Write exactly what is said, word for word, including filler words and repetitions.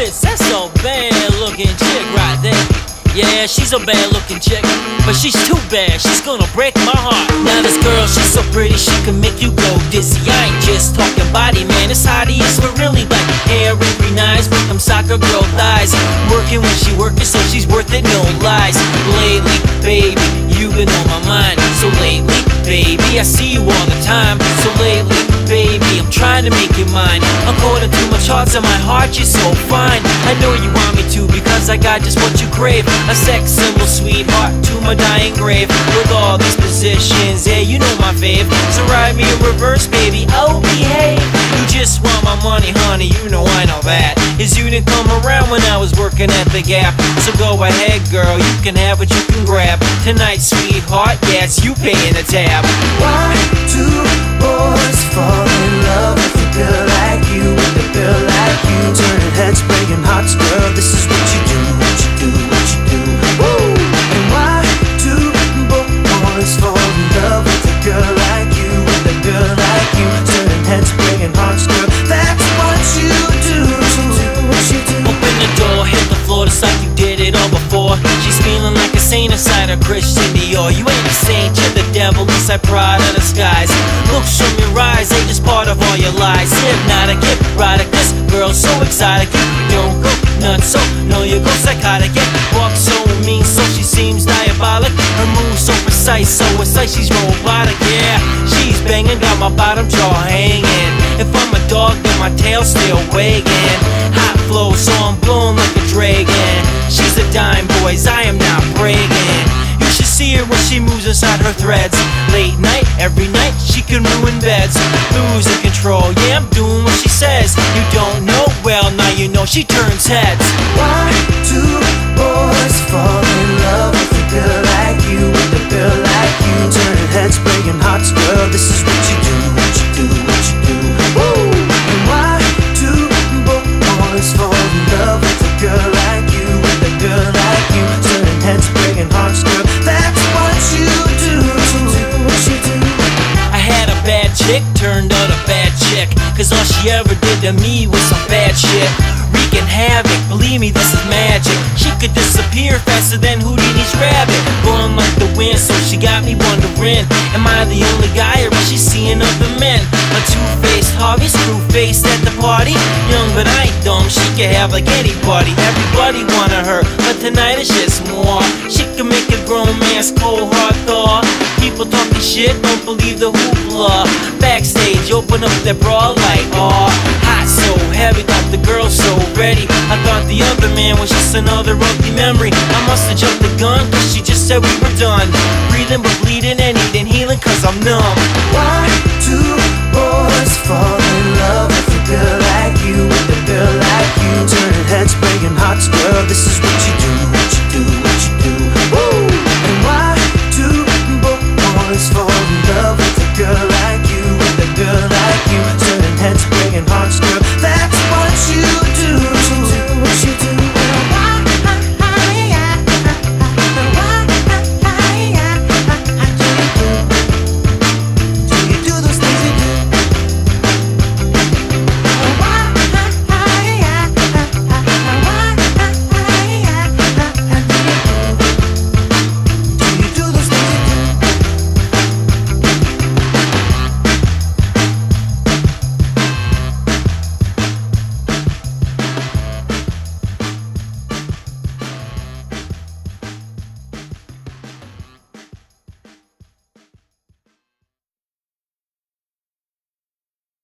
Fitz, that's a bad looking chick right there. Yeah, she's a bad looking chick, but she's too bad, she's gonna break my heart. Now this girl, she's so pretty, she can make you go dizzy. I ain't just talking body, man, it's hottie, it's for really. Black hair, every nice, with them soccer girl thighs. Working when she working, so she's worth it, no lies. Lately, baby, you've been on my mind. So lately, baby, I see you all the time. So lately, baby, I'm trying to make you mine. According to my charts and my heart, you're so fine. I know you want me to, because I got just what you crave. A sex symbol, sweetheart, to my dying grave. With all these positions, yeah, you know my fave. So ride me in reverse, baby, oh, behave. You just want my money, honey, you know I know that. Is you didn't come around when I was working at the Gap. So go ahead, girl, you can have what you can grab. Tonight, sweetheart, yeah, it's you paying the tab. Why do boys fall in love with a girl like you, with a girl like you? Turning heads, breaking hearts, girl, this is what you do, what you do, what you do. Woo! And why do boys fall in love with a girl like you, with a girl like you? Turning heads, breaking hearts, girl, that's what you do, what you do, what you do. Open the door, hit the floor, just like you did it all before. She's feeling like a saint inside a Christian Dior. You ain't a saint, you're the devil inside pride of the skies. Looks from your eyes, ain't just part of all your lies. Hypnotic, erotic, this girl's so exotic. You don't go nuts, so no, you go psychotic. Yeah, walk so mean, so she seems diabolic. Her moves so precise, so it's like she's robotic. Yeah, she's banging, got my bottom jaw hanging. If I'm a dog, then my tail's still wagging. Hot flow, so I'm blown like a dragon. She's a dime, boys, I am not bragging. You should see her when she moves inside her threads. Late night, every night, she can ruin beds. Losing control, yeah, I'm doing what she says. You don't know, well, now you know she turns heads. Why do boys fall in love with a girl like you, with a girl like you? Turning heads, breaking hearts, girl, this is what you do, what you do, what you do. Woo! And why do boys fall in love with a girl like you, with a girl like you? Turning heads, breaking hearts, girl, that's what you do, what you do, what you do. I had a bad chick, turned out a bad chick, cause all she ever did to me was some bad shit. Wreaking havoc, believe me, this is magic. She could disappear faster than Houdini's rabbit. Going like the wind, so she got me wondering, am I the only guy or is she seeing other men? A two-faced Harvey, screw-faced at the party. Young but I ain't dumb, she can have like anybody. Everybody wanted her, but tonight it's just more. She can make a grown man's cold heart thaw. People talking shit, don't believe the hoopla. Backstage, open up that bra like, aw. Hot, so heavy, got the girl so ready. I thought the other man was just another ugly memory. I must have jumped the gun, cause she just said we were done. Breathing but bleeding and eating, healing cause I'm numb. Why do